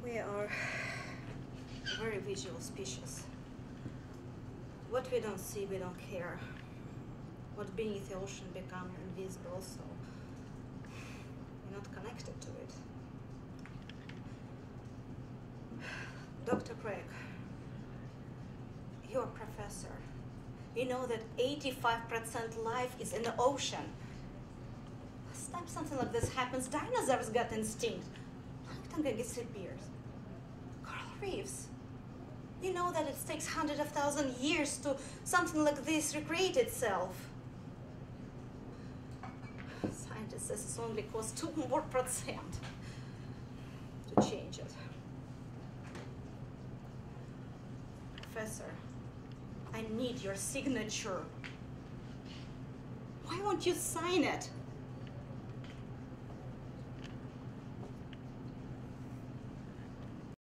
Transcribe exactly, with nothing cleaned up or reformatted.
We are a very visual species. What we don't see, we don't care. What beneath the ocean become invisible, so we're not connected to it. Doctor Craig, you're a professor. You know that eighty-five percent life is in the ocean. Last time something like this happens, dinosaurs got extinct. Plankton disappears. Coral reefs. You know that it takes hundreds of thousand years to something like this recreate itself. Scientists say it's only cost two more percent to change it. Professor, I need your signature. Why won't you sign it?